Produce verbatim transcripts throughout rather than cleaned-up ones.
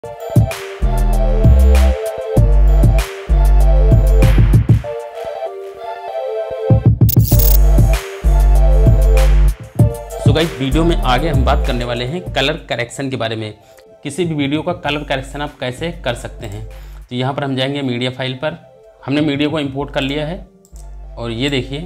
तो guys video में आगे हम बात करने वाले हैं कलर करेक्शन के बारे में। किसी भी वीडियो का कलर करेक्शन आप कैसे कर सकते हैं। तो यहाँ पर हम जाएंगे मीडिया फाइल पर। हमने वीडियो को इंपोर्ट कर लिया है और ये देखिए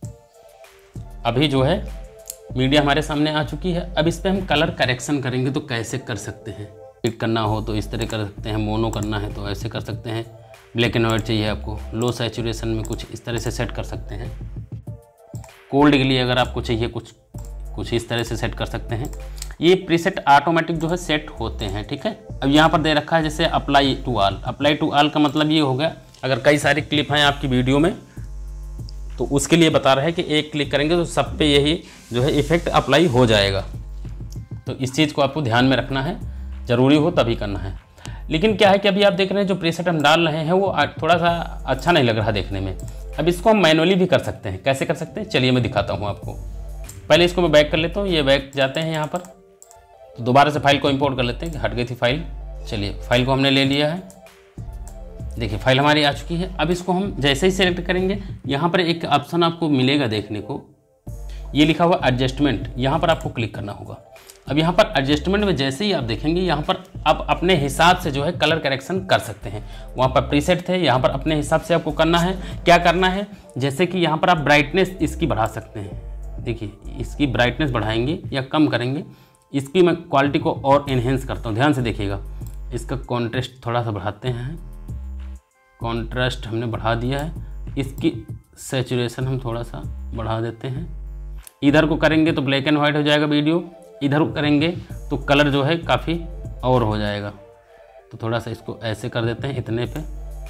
अभी जो है मीडिया हमारे सामने आ चुकी है। अब इस पर हम कलर करेक्शन करेंगे तो कैसे कर सकते हैं। एडिट करना हो तो इस तरह कर सकते हैं, मोनो करना है तो ऐसे कर सकते हैं, ब्लैक एंड वाइट चाहिए आपको, लो सैचुरेशन में कुछ इस तरह से सेट कर सकते हैं। कोल्ड के लिए अगर आपको चाहिए कुछ कुछ इस तरह से सेट कर सकते हैं। ये प्रीसेट ऑटोमेटिक जो है सेट होते हैं, ठीक है। अब यहाँ पर दे रखा है जैसे apply to all. Apply to all का मतलब ये हो गया अगर कई सारे क्लिप हैं आपकी वीडियो में तो उसके लिए बता रहा है कि एक क्लिक करेंगे तो सब पे यही जो है इफेक्ट अप्लाई हो जाएगा। तो इस चीज़ को आपको ध्यान में रखना है, ज़रूरी हो तभी करना है। लेकिन क्या है कि अभी आप देख रहे हैं जो प्रीसेट हम डाल रहे हैं वो थोड़ा सा अच्छा नहीं लग रहा देखने में। अब इसको हम मैनुअली भी कर सकते हैं। कैसे कर सकते हैं चलिए मैं दिखाता हूँ आपको। पहले इसको मैं बैक कर लेता हूँ। ये बैक जाते हैं यहाँ पर तो दोबारा से फाइल को इंपोर्ट कर लेते हैं कि हट गई थी फाइल। चलिए फाइल को हमने ले लिया है, देखिए फाइल हमारी आ चुकी है। अब इसको हम जैसे ही सेलेक्ट करेंगे यहाँ पर एक ऑप्शन आपको मिलेगा देखने को, ये लिखा हुआ एडजस्टमेंट। यहाँ पर आपको क्लिक करना होगा। अब यहाँ पर एडजस्टमेंट में जैसे ही आप देखेंगे यहाँ पर आप अपने हिसाब से जो है कलर करेक्शन कर सकते हैं। वहाँ पर प्रीसेट थे, यहाँ पर अपने हिसाब से आपको करना है। क्या करना है जैसे कि यहाँ पर आप ब्राइटनेस इसकी बढ़ा सकते हैं। देखिए इसकी ब्राइटनेस बढ़ाएंगे या कम करेंगे। इसकी मैं क्वालिटी को और इन्हेंस करता हूँ, ध्यान से देखिएगा। इसका कॉन्ट्रास्ट थोड़ा सा बढ़ाते हैं, कॉन्ट्रास्ट हमने बढ़ा दिया है। इसकी सैचुरेशन हम थोड़ा सा बढ़ा देते हैं। इधर को करेंगे तो ब्लैक एंड वाइट हो जाएगा वीडियो, इधर को करेंगे तो कलर जो है काफ़ी और हो जाएगा। तो थोड़ा सा इसको ऐसे कर देते हैं इतने पे।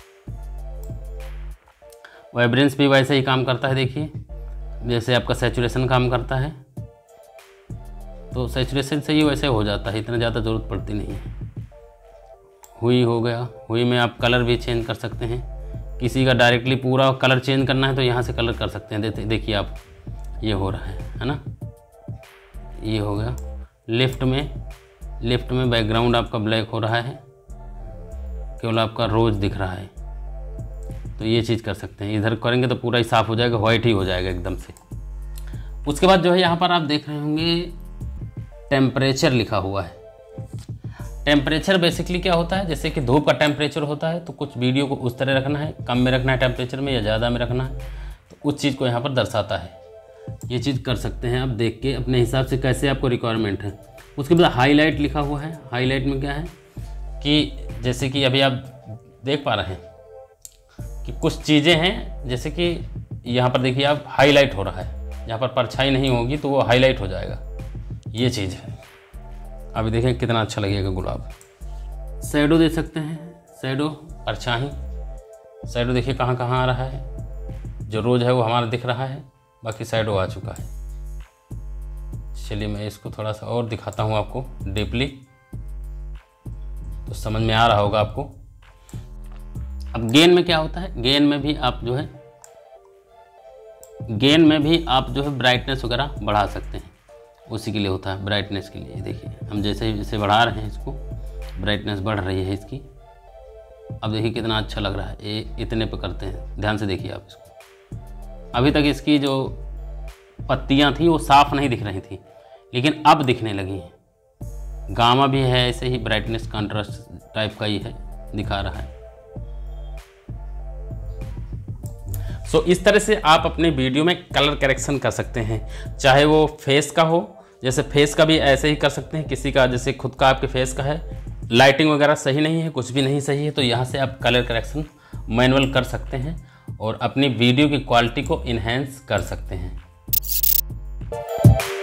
वाइब्रेंस भी वैसे ही काम करता है, देखिए जैसे आपका सैचुरेशन काम करता है तो सैचुरेशन से ही वैसे हो जाता है, इतना ज़्यादा ज़रूरत पड़ती नहीं है। हुई हो गया, हुई में आप कलर भी चेंज कर सकते हैं। किसी का डायरेक्टली पूरा कलर चेंज करना है तो यहाँ से कलर कर सकते हैं। देखिए देखिए आप ये हो रहा है है ना, ये हो गया। लेफ्ट में लेफ्ट में बैकग्राउंड आपका ब्लैक हो रहा है, केवल आपका रोज़ दिख रहा है तो ये चीज़ कर सकते हैं। इधर करेंगे तो पूरा ही साफ़ हो जाएगा, वाइट ही हो जाएगा एकदम से। उसके बाद जो है यहाँ पर आप देख रहे होंगे टेम्परेचर लिखा हुआ है। टेम्परेचर बेसिकली क्या होता है, जैसे कि धूप का टेम्परेचर होता है तो कुछ वीडियो को उस तरह रखना है, कम में रखना है टेम्परेचर में या ज़्यादा में रखना है, तो उस चीज़ को यहाँ पर दर्शाता है। ये चीज़ कर सकते हैं आप देख के अपने हिसाब से कैसे आपको रिक्वायरमेंट है। उसके बाद हाईलाइट लिखा हुआ है। हाईलाइट में क्या है कि जैसे कि अभी आप देख पा रहे हैं कि कुछ चीज़ें हैं, जैसे कि यहाँ पर देखिए आप हाईलाइट हो रहा है, यहाँ पर परछाई नहीं होगी तो वो हाईलाइट हो जाएगा, ये चीज़ है। अभी देखें कितना अच्छा लगेगा गुलाब। शैडो दे सकते हैं, शैडो परछाई। शैडो देखिए कहाँ कहाँ आ रहा है, जो रोज है वो हमारा दिख रहा है, बाकी शैडो आ चुका है। चलिए मैं इसको थोड़ा सा और दिखाता हूँ आपको डीपली, तो समझ में आ रहा होगा आपको। अब गेन में क्या होता है, गेन में भी आप जो है गेन में भी आप जो है ब्राइटनेस वगैरह बढ़ा सकते हैं। उसी के लिए होता है ब्राइटनेस के लिए। देखिए हम जैसे जैसे बढ़ा रहे हैं इसको, ब्राइटनेस बढ़ रही है इसकी। अब देखिए कितना अच्छा लग रहा है। ये इतने पे करते हैं, ध्यान से देखिए आप इसको। अभी तक इसकी जो पत्तियां थी वो साफ नहीं दिख रही थी, लेकिन अब दिखने लगी हैं। गामा भी है ऐसे ही, ब्राइटनेस कंट्रास्ट टाइप का ही है, दिखा रहा है। सो so, इस तरह से आप अपने वीडियो में कलर करेक्शन कर सकते हैं। चाहे वो फेस का हो, जैसे फेस का भी ऐसे ही कर सकते हैं। किसी का जैसे खुद का आपके फेस का है, लाइटिंग वगैरह सही नहीं है, कुछ भी नहीं सही है, तो यहाँ से आप कलर करेक्शन मैनुअल कर सकते हैं और अपनी वीडियो की क्वालिटी को इन्हेंस कर सकते हैं।